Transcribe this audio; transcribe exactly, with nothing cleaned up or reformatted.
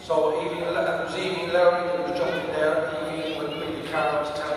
So Aoibhin, it was Aoibhin Lowry that was jumping there. Aoibhin would bring the car up to town.